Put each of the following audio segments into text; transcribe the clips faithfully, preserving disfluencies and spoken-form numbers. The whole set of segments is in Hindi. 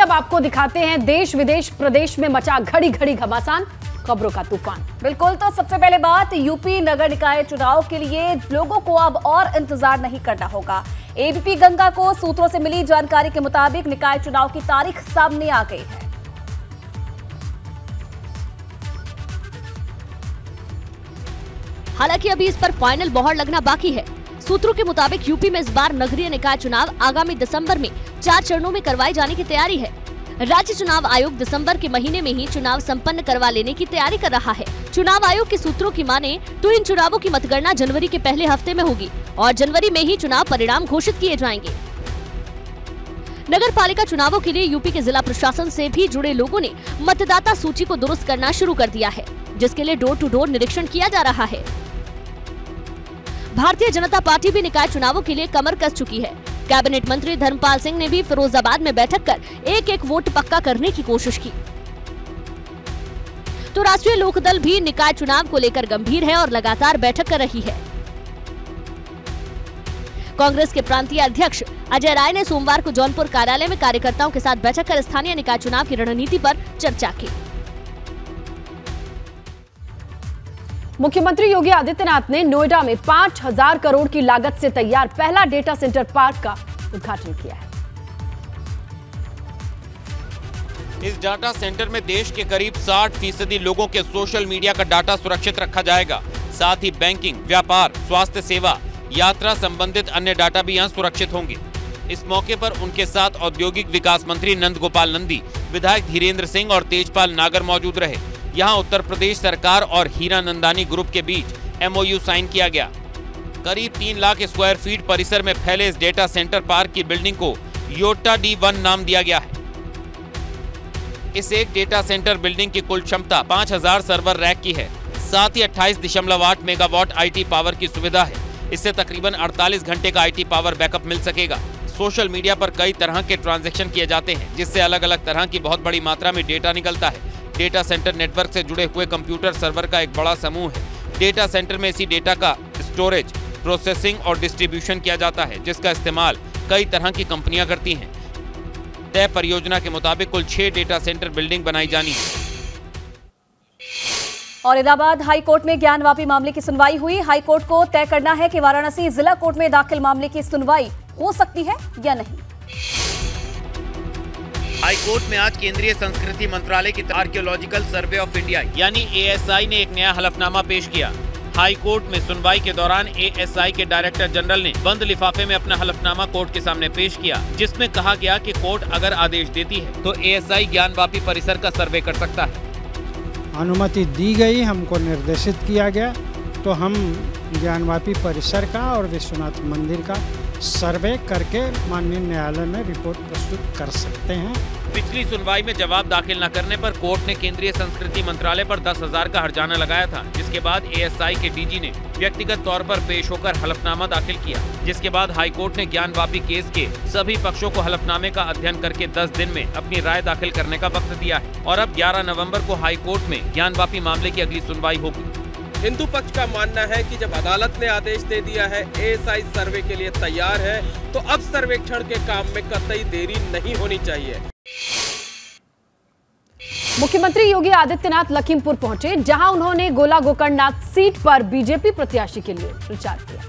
अब आपको दिखाते हैं देश विदेश प्रदेश में मचा घड़ी घड़ी घमासान, खबरों का तूफान। बिल्कुल, तो सबसे पहले बात यूपी नगर निकाय चुनाव के लिए लोगों को अब और इंतजार नहीं करना होगा। एबीपी गंगा को सूत्रों से मिली जानकारी के मुताबिक निकाय चुनाव की तारीख सामने आ गई है। हालांकि अभी इस पर फाइनल मोहर लगना बाकी है। सूत्रों के मुताबिक यूपी में इस बार नगरीय निकाय चुनाव आगामी दिसंबर में चार चरणों में करवाए जाने की तैयारी है। राज्य चुनाव आयोग दिसंबर के महीने में ही चुनाव संपन्न करवा लेने की तैयारी कर रहा है। चुनाव आयोग के सूत्रों की माने तो इन चुनावों की मतगणना जनवरी के पहले हफ्ते में होगी और जनवरी में ही चुनाव परिणाम घोषित किए जाएंगे। नगर पालिका चुनावों के लिए यूपी के जिला प्रशासन से भी जुड़े लोगों ने मतदाता सूची को दुरुस्त करना शुरू कर दिया है, जिसके लिए डोर टू डोर निरीक्षण किया जा रहा है। भारतीय जनता पार्टी भी निकाय चुनावों के लिए कमर कस चुकी है। कैबिनेट मंत्री धर्मपाल सिंह ने भी फिरोजाबाद में बैठक कर एक एक वोट पक्का करने की कोशिश की। तो राष्ट्रीय लोकदल भी निकाय चुनाव को लेकर गंभीर है और लगातार बैठक कर रही है। कांग्रेस के प्रांतीय अध्यक्ष अजय राय ने सोमवार को जौनपुर कार्यालय में कार्यकर्ताओं के साथ बैठक कर स्थानीय निकाय चुनाव की रणनीति पर चर्चा की। मुख्यमंत्री योगी आदित्यनाथ ने नोएडा में पांच हजार करोड़ की लागत से तैयार पहला डेटा सेंटर पार्क का उद्घाटन किया है। इस डाटा सेंटर में देश के करीब साठ फीसदी लोगों के सोशल मीडिया का डाटा सुरक्षित रखा जाएगा। साथ ही बैंकिंग, व्यापार, स्वास्थ्य सेवा, यात्रा संबंधित अन्य डाटा भी यहां सुरक्षित होंगे। इस मौके पर उनके साथ औद्योगिक विकास मंत्री नंद गोपाल नंदी, विधायक धीरेन्द्र सिंह और तेजपाल नागर मौजूद रहे। यहाँ उत्तर प्रदेश सरकार और हीरा नंदानी ग्रुप के बीच एमओयू साइन किया गया। करीब तीन लाख स्क्वायर फीट परिसर में फैले इस डेटा सेंटर पार्क की बिल्डिंग को योटा डी वन नाम दिया गया है। इस एक डेटा सेंटर बिल्डिंग की कुल क्षमता पाँच हजार सर्वर रैक की है। साथ ही अट्ठाईस दशमलव आठ मेगावाट आईटी पावर की सुविधा है। इससे तकरीबन अड़तालीस घंटे का आईटी पावर बैकअप मिल सकेगा। सोशल मीडिया पर कई तरह के ट्रांजैक्शन किए जाते हैं, जिससे अलग अलग तरह की बहुत बड़ी मात्रा में डेटा निकलता है। डेटा सेंटर नेटवर्क से जुड़े हुए कंप्यूटर सर्वर का एक बड़ा समूह है। डेटा सेंटर में इसी डेटा का स्टोरेज, प्रोसेसिंग और डिस्ट्रीब्यूशन किया जाता है, जिसका इस्तेमाल कई तरह की कंपनियां करती हैं। तय परियोजना के मुताबिक कुल छह डेटा सेंटर बिल्डिंग बनाई जानी है। औरंगाबाद हाई कोर्ट में ज्ञानवापी मामले की सुनवाई हुई। हाई कोर्ट को तय करना है कि वाराणसी जिला कोर्ट में दाखिल मामले की सुनवाई हो सकती है या नहीं। हाई कोर्ट में आज केंद्रीय संस्कृति मंत्रालय की आर्कियोलॉजिकल सर्वे ऑफ इंडिया यानी ए एस आई ने एक नया हलफनामा पेश किया। हाई कोर्ट में सुनवाई के दौरान ए एस आई के डायरेक्टर जनरल ने बंद लिफाफे में अपना हलफनामा कोर्ट के सामने पेश किया, जिसमें कहा गया कि कोर्ट अगर आदेश देती है तो ए एस आई ज्ञानवापी परिसर का सर्वे कर सकता है। अनुमति दी गई, हमको निर्देशित किया गया, तो हम ज्ञानवापी परिसर का और विश्वनाथ मंदिर का सर्वे करके माननीय न्यायालय में रिपोर्ट प्रस्तुत कर सकते हैं। पिछली सुनवाई में जवाब दाखिल न करने पर कोर्ट ने केंद्रीय संस्कृति मंत्रालय पर दस हजार का हर्जाना लगाया था, जिसके बाद ए एस आई के डी जी ने व्यक्तिगत तौर पर पेश होकर हलफनामा दाखिल किया, जिसके बाद हाई कोर्ट ने ज्ञानवापी केस के सभी पक्षों को हलफनामे का अध्ययन करके दस दिन में अपनी राय दाखिल करने का वक्त दिया है और अब ग्यारह नवम्बर को हाई कोर्ट में ज्ञानवापी मामले की अगली सुनवाई होगी। हिंदू पक्ष का मानना है कि जब अदालत ने आदेश दे दिया है, ए एस आई सर्वे के लिए तैयार है, तो अब सर्वेक्षण के काम में कतई देरी नहीं होनी चाहिए। मुख्यमंत्री योगी आदित्यनाथ लखीमपुर पहुंचे, जहां उन्होंने गोला गोकर्णनाथ सीट पर बीजेपी प्रत्याशी के लिए प्रचार किया।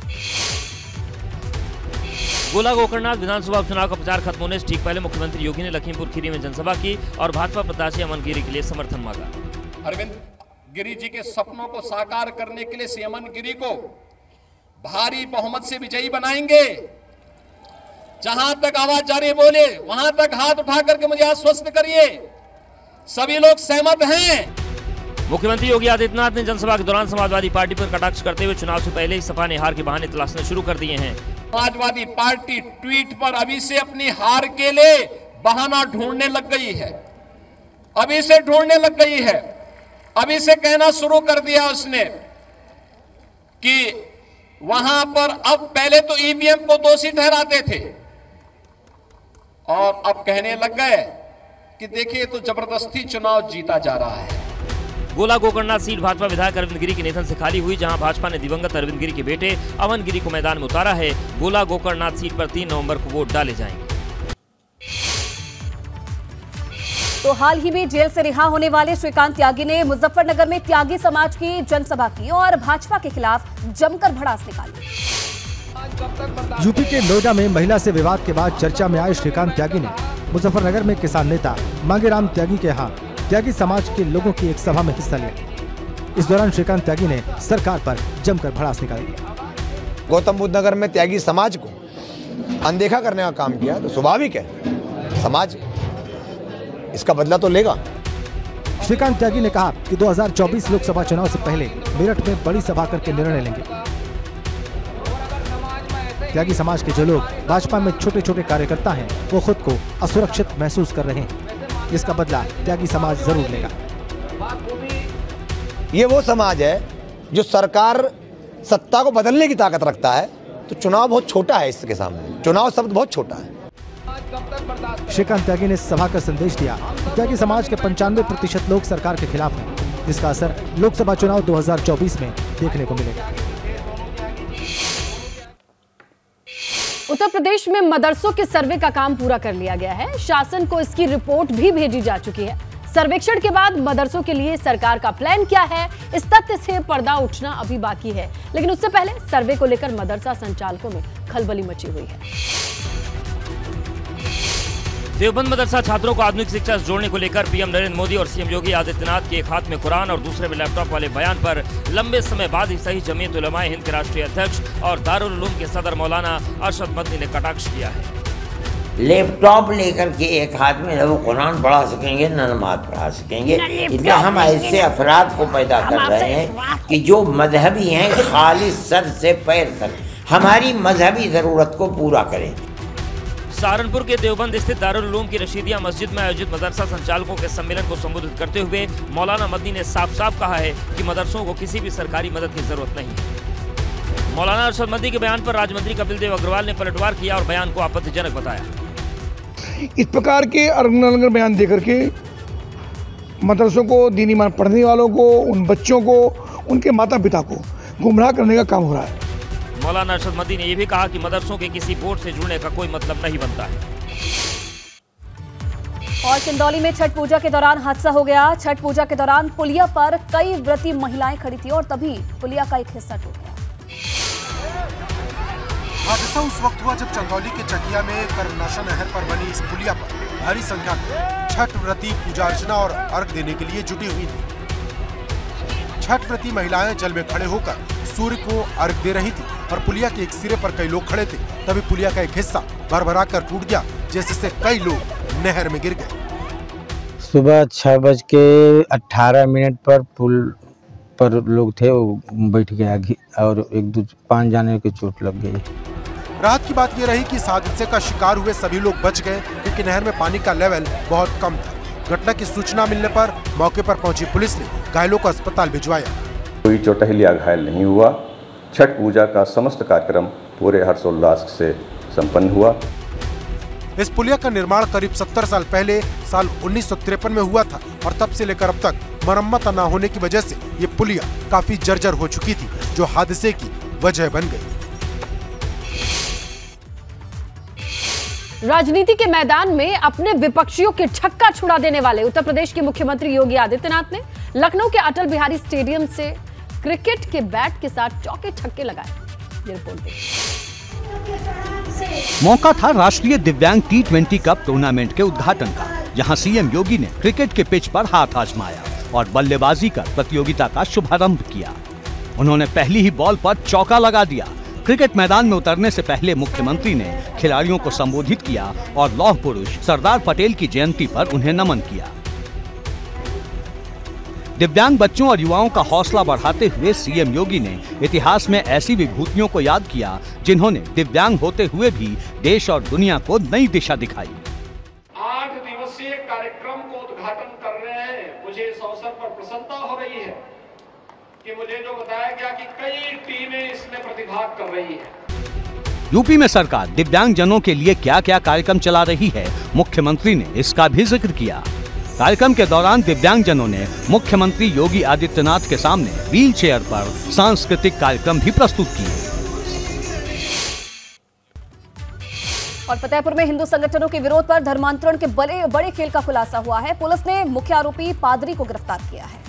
गोला गोकर्णनाथ विधानसभा उपचुनाव का प्रचार खत्म होने से ठीक पहले मुख्यमंत्री योगी ने लखीमपुर खीरी में जनसभा की और भाजपा प्रत्याशी अमन गिरी के लिए समर्थन मांगा। अरविंद गिरी जी के सपनों को साकार करने के लिए सीएमन गिरी को भारी बहुमत से विजयी बनाएंगे। जहां तक आवाज जारी बोले वहां तक हाथ उठा करके मुझे आश्वस्त करिए, सभी लोग सहमत हैं। मुख्यमंत्री योगी आदित्यनाथ ने जनसभा के दौरान समाजवादी पार्टी पर कटाक्ष करते हुए चुनाव से पहले ही सपा ने हार के बहाने तलाशने शुरू कर दिए हैं। समाजवादी पार्टी ट्वीट पर अभी से अपनी हार के लिए बहाना ढूंढने लग गई है, अभी से ढूंढने लग गई है। अभी से कहना शुरू कर दिया उसने कि वहां पर अब पहले तो ई वी एम को दोषी ठहराते थे और अब कहने लग गए कि देखिए तो जबरदस्ती चुनाव जीता जा रहा है। गोला गोकर्णनाथ सीट भाजपा विधायक अरविंद गिरी के निधन से खाली हुई, जहां भाजपा ने दिवंगत अरविंद गिरी के बेटे अमन गिरी को मैदान में उतारा है। गोला गोकर्णनाथ सीट पर तीन नवंबर को वोट डाले जाएंगे। तो हाल ही में जेल से रिहा होने वाले श्रीकांत त्यागी ने मुजफ्फरनगर में त्यागी समाज की जनसभा की और भाजपा के खिलाफ जमकर भड़ास निकाली। यूपी के नोएडा में महिला से विवाद के बाद चर्चा में आए श्रीकांत त्यागी ने मुजफ्फरनगर में किसान नेता मांगेराम त्यागी के यहाँ त्यागी समाज के लोगों की एक सभा में हिस्सा लिया। इस दौरान श्रीकांत त्यागी ने सरकार पर जमकर भड़ास निकाली। गौतम बुद्ध नगर में त्यागी समाज को अनदेखा करने का काम किया तो स्वाभाविक है समाज इसका बदला तो लेगा। श्रीकांत त्यागी ने कहा कि दो हज़ार चौबीस लोकसभा चुनाव से पहले मेरठ में बड़ी सभा करके निर्णय लेंगे। त्यागी समाज के जो लोग भाजपा में छोटे छोटे कार्यकर्ता हैं, वो खुद को असुरक्षित महसूस कर रहे हैं, जिसका बदला त्यागी समाज जरूर लेगा। ये वो समाज है जो सरकार सत्ता को बदलने की ताकत रखता है, तो चुनाव बहुत छोटा है इसके सामने, चुनाव शब्द बहुत छोटा है। श्रीकांत त्यागी ने सभा का संदेश दिया। त्यागी समाज के पंचानवे प्रतिशत लोग सरकार के खिलाफ हैं, जिसका असर लोकसभा चुनाव दो हज़ार चौबीस में देखने को मिलेगा। उत्तर प्रदेश में मदरसों के सर्वे का काम पूरा कर लिया गया है। शासन को इसकी रिपोर्ट भी भेजी जा चुकी है। सर्वेक्षण के बाद मदरसों के लिए सरकार का प्लान क्या है, इस तथ्य से पर्दा उठना अभी बाकी है। लेकिन उससे पहले सर्वे को लेकर मदरसा संचालकों में खलबली मची हुई है। देवबंद मदरसा छात्रों को आधुनिक शिक्षा से जोड़ने को लेकर पीएम नरेंद्र मोदी और सीएम योगी आदित्यनाथ के एक हाथ में कुरान और दूसरे में लैपटॉप वाले बयान पर लंबे समय बाद ही सही जमीयत उलमाए हिंद के राष्ट्रीय अध्यक्ष और दारुल उलूम के सदर मौलाना अरशद मदनी ने कटाक्ष किया है। लैपटॉप लेकर के एक हाथ में न वो कुरान पढ़ा सकेंगे न नमाज पढ़ा सकेंगे। इसलिए हम ऐसे अफराद को पैदा कर रहे हैं कि जो मजहबी हैं, खालिस सर से पैर तक हमारी मजहबी ज़रूरत को पूरा करें। सहारनपुर के देवबंद स्थित दारुल उलूम की रशीदिया मस्जिद में आयोजित मदरसा संचालकों के सम्मेलन को संबोधित करते हुए मौलाना मदनी ने साफ साफ कहा है कि मदरसों को किसी भी सरकारी मदद की जरूरत नहीं है। मौलाना अरशद मदनी के बयान पर राज्य मंत्री कपिल देव अग्रवाल ने पलटवार किया और बयान को आपत्तिजनक बताया। इस प्रकार के अलग बयान देकर के मदरसों को, दीनी मान पढ़ने वालों को, उन बच्चों को, उनके माता पिता को गुमराह करने का काम हो रहा है। मौलाना अरशद मदनी ने यह भी कहा कि मदरसों के किसी बोर्ड से जुड़ने का कोई मतलब नहीं बनता है। और चंदौली में छठ पूजा के दौरान हादसा हो गया। छठ पूजा के दौरान पुलिया पर कई व्रती महिलाएं खड़ी थी और तभी पुलिया का एक हिस्सा टूट गया। हादसा उस वक्त हुआ जब चंदौली के चकिया में कर्मनाशा नहर पर बनी इस पुलिया पर भारी संख्या में छठ व्रती पूजा अर्चना और अर्घ देने के लिए जुटी हुई थी। छठ व्रती महिलाएं जल में खड़े होकर सूर्य को अर्घ दे रही थी और पुलिया के एक सिरे पर कई लोग खड़े थे। तभी पुलिया का एक हिस्सा भरभरा कर टूट गया, जिससे कई लोग नहर में गिर गए। सुबह छह बज के अठारह मिनट पर पुल पर लोग थे, वो बैठ गया और एक दो पांच जाने की चोट लग गई। राहत की बात यह रही कि इस हादसे का शिकार हुए सभी लोग बच गए, क्योंकि नहर में पानी का लेवल बहुत कम था। घटना की सूचना मिलने पर मौके पर पहुंची पुलिस ने घायलों को अस्पताल भिजवाया। कोई चोटहिल या घायल नहीं हुआ। छठ पूजा का समस्त कार्यक्रम पूरे हर्षोल्लास से संपन्न हुआ। इस पुलिया का निर्माण करीब सत्तर साल पहले साल उन्नीस सौ तिरपन में हुआ था और तब से लेकर अब तक मरम्मत न होने की वजह से ये पुलिया काफी जर्जर हो चुकी थी, जो हादसे की वजह बन गई। राजनीति के मैदान में अपने विपक्षियों के छक्का छुड़ा देने वाले उत्तर प्रदेश के मुख्यमंत्री योगी आदित्यनाथ ने लखनऊ के अटल बिहारी स्टेडियम से क्रिकेट के बैट के साथ चौके छक्के लगाए। ये रिपोर्ट मौका था राष्ट्रीय दिव्यांग टी ट्वेंटी कप टूर्नामेंट के उद्घाटन का, जहां सीएम योगी ने क्रिकेट के पिच पर हाथ आजमाया और बल्लेबाजी कर प्रतियोगिता का शुभारंभ किया। उन्होंने पहली ही बॉल पर चौका लगा दिया। क्रिकेट मैदान में उतरने से पहले मुख्यमंत्री ने खिलाड़ियों को संबोधित किया और लौह पुरुष सरदार पटेल की जयंती पर उन्हें नमन किया। दिव्यांग बच्चों और युवाओं का हौसला बढ़ाते हुए सीएम योगी ने इतिहास में ऐसी विभूतियों को याद किया जिन्होंने दिव्यांग होते हुए भी देश और दुनिया को नई दिशा दिखाई। आठ दिवसीय कार्यक्रम को उद्घाटन कर रहे हैं। मुझे इस अवसर पर प्रसन्नता हो रही है कि मुझे जो बताया गया कि कई टीमें इसमें प्रतिभाग कर रही है। यूपी में सरकार दिव्यांग जनों के लिए क्या क्या कार्यक्रम चला रही है, मुख्यमंत्री ने इसका भी जिक्र किया। कार्यक्रम के दौरान दिव्यांग जनों ने मुख्यमंत्री योगी आदित्यनाथ के सामने व्हील चेयर पर सांस्कृतिक कार्यक्रम भी प्रस्तुत किए। और फतेहपुर में हिंदू संगठनों के विरोध पर धर्मांतरण के बड़े बड़े खेल का खुलासा हुआ है। पुलिस ने मुख्य आरोपी पादरी को गिरफ्तार किया है।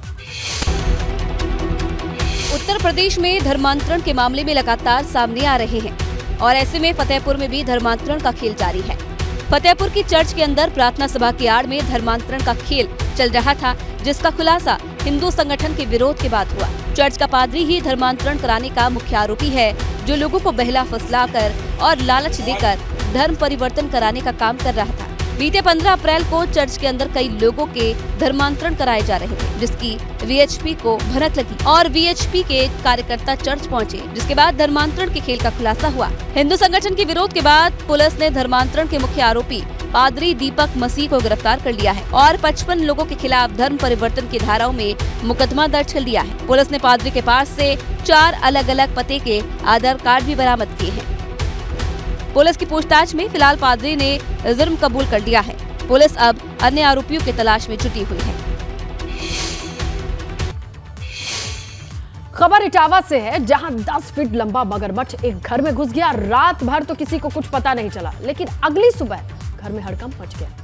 उत्तर प्रदेश में धर्मांतरण के मामले में लगातार सामने आ रहे हैं और ऐसे में फतेहपुर में भी धर्मांतरण का खेल जारी है। फतेहपुर की चर्च के अंदर प्रार्थना सभा की आड़ में धर्मांतरण का खेल चल रहा था, जिसका खुलासा हिंदू संगठन के विरोध के बाद हुआ। चर्च का पादरी ही धर्मांतरण कराने का मुख्य आरोपी है, जो लोगों को बहला फुसलाकर और लालच देकर धर्म परिवर्तन कराने का काम कर रहा था। बीते पंद्रह अप्रैल को चर्च के अंदर कई लोगों के धर्मांतरण कराए जा रहे थे, जिसकी वीएचपी को भनक लगी और वीएचपी के कार्यकर्ता चर्च पहुंचे, जिसके बाद धर्मांतरण के खेल का खुलासा हुआ। हिंदू संगठन के विरोध के बाद पुलिस ने धर्मांतरण के मुख्य आरोपी पादरी दीपक मसीह को गिरफ्तार कर लिया है और पचपन लोगों के खिलाफ धर्म परिवर्तन की धाराओं में मुकदमा दर्ज कर लिया है। पुलिस ने पादरी के पास से चार अलग अलग पते के आधार कार्ड भी बरामद किए हैं। पुलिस की पूछताछ में फिलहाल पादरी ने जुर्म कबूल कर लिया है। पुलिस अब अन्य आरोपियों की तलाश में जुटी हुई है। खबर इटावा से है, जहां दस फीट लंबा मगरमच्छ एक घर में घुस गया। रात भर तो किसी को कुछ पता नहीं चला, लेकिन अगली सुबह घर में हड़कंप मच गया।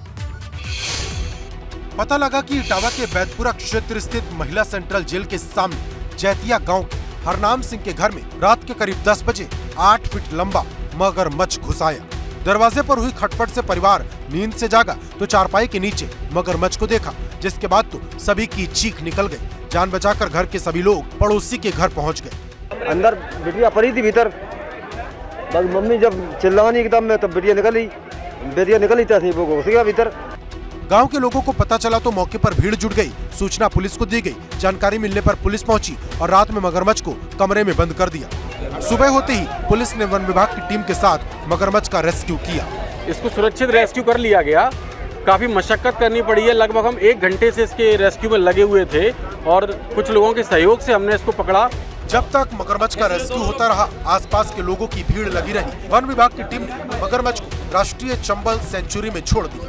पता लगा कि इटावा के बैतपुरा क्षेत्र स्थित महिला सेंट्रल जेल के सामने जैतिया गांव के हरनाम सिंह के घर में रात के करीब दस बजे आठ फीट लंबा मगरमच्छ घुस आया। दरवाजे पर हुई खटपट से परिवार नींद से जागा तो चारपाई के नीचे मगरमच्छ को देखा, जिसके बाद तो सभी की चीख निकल गई। जान बचाकर घर के सभी लोग पड़ोसी के घर पहुंच गए। अंदर बिटिया पड़ी थी भीतर, बस मम्मी जब चिल्लानी एकदम में तब बिटिया निकली बेटिया निकली थी वो घुस गया भीतर। गांव के लोगों को पता चला तो मौके पर भीड़ जुट गई। सूचना पुलिस को दी गई। जानकारी मिलने पर पुलिस पहुंची और रात में मगरमच्छ को कमरे में बंद कर दिया। सुबह होते ही पुलिस ने वन विभाग की टीम के साथ मगरमच्छ का रेस्क्यू किया। इसको सुरक्षित रेस्क्यू कर लिया गया। काफी मशक्कत करनी पड़ी है, लगभग हम एक घंटे से इसके रेस्क्यू में लगे हुए थे और कुछ लोगों के सहयोग से हमने इसको पकड़ा। जब तक मगरमच्छ का रेस्क्यू होता रहा, आसपास के लोगों की भीड़ लगी रही। वन विभाग की टीम ने मगरमच्छ को राष्ट्रीय चंबल सेंचुरी में छोड़ दिया।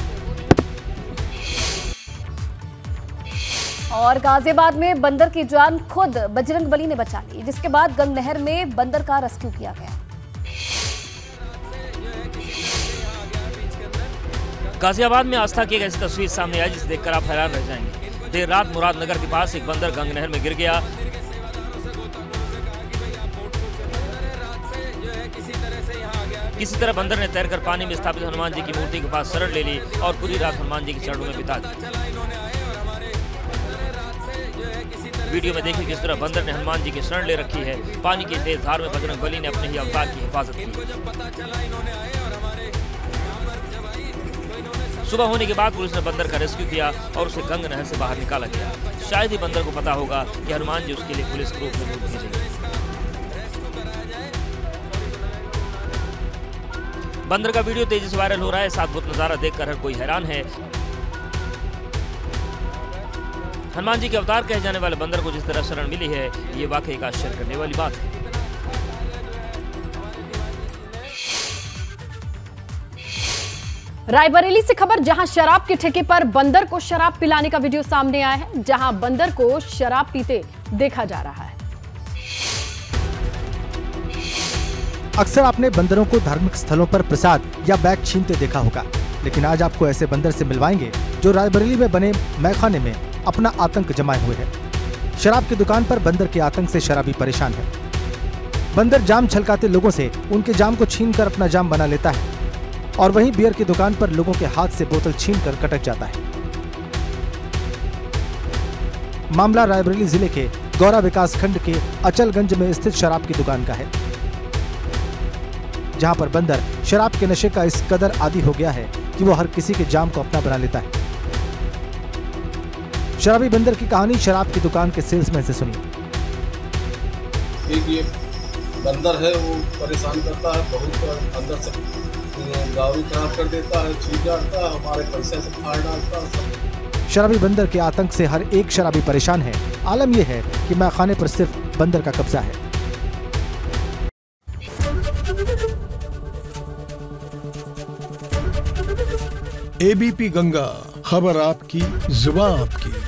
और गाजियाबाद में बंदर की जान खुद बजरंगबली ने बचा ली, जिसके बाद गंग नहर में बंदर का रेस्क्यू किया गया। गाजियाबाद में आस्था की एक ऐसी तस्वीर सामने आई जिसे देखकर आप हैरान रह जाएंगे। देर रात मुरादनगर के पास एक बंदर गंग नहर में गिर गया। किसी तरह बंदर ने तैरकर पानी में स्थापित हनुमान जी की मूर्ति के पास शरण ले ली और पूरी रात हनुमान जी के चरणों में बिता दी। वीडियो में देखिए किस तरह बंदर ने हनुमान जी की शरण ले रखी है। पानी की तेज धार में बजरंगबली ने अपने ही अवतार की हिफाजत की। सुबह होने के बाद पुलिस ने बंदर का रेस्क्यू किया और उसे गंग नहर से बाहर निकाला गया। शायद ही बंदर को पता होगा कि हनुमान जी उसके लिए पुलिस के रूप में दूध भेजेंगे। बंदर का वीडियो तेजी से वायरल हो रहा है। इस अद्भुत नजारा देखकर हर कोई हैरान है। हनुमान जी के अवतार कहे जाने वाले बंदर को जिस तरह शरण मिली है, ये वाकई एक आश्चर्य करने वाली बात है। रायबरेली से खबर, जहां शराब के ठेके पर बंदर को शराब पिलाने का वीडियो सामने आया है, जहां बंदर को शराब पीते देखा जा रहा है। अक्सर आपने बंदरों को धार्मिक स्थलों पर प्रसाद या बैग छीनते देखा होगा, लेकिन आज आपको ऐसे बंदर से मिलवाएंगे जो रायबरेली में बने मैखाने में अपना आतंक जमाए हुए है। शराब की दुकान पर बंदर के आतंक से शराबी परेशान है। बंदर जाम छलकाते लोगों से उनके जाम को छीनकर अपना जाम बना लेता है और वहीं बियर की दुकान पर लोगों के हाथ से बोतल छीनकर कटक जाता है। मामला रायबरेली जिले के गौरा विकास खंड के अचलगंज में स्थित शराब की दुकान का है, जहां पर बंदर शराब के नशे का इस कदर आदी हो गया है कि वो हर किसी के जाम को अपना बना लेता है। शराबी बंदर की कहानी शराब की दुकान के सेल्समैन से सुनी। एक ये बंदर है, वो परेशान करता है बहुत, अंदर से दारू खराब कर देता है, छीन जाता है, हमारे पैसे से फाड़ डालता है। शराबी बंदर के आतंक से हर एक शराबी परेशान है। आलम यह है कि मैखाने पर सिर्फ बंदर का कब्जा है। एबीपी गंगा, खबर आपकी, जुबान आपकी।